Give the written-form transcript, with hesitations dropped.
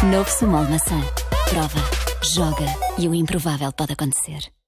Novo Sumol maçã. Prova, joga e o improvável pode acontecer.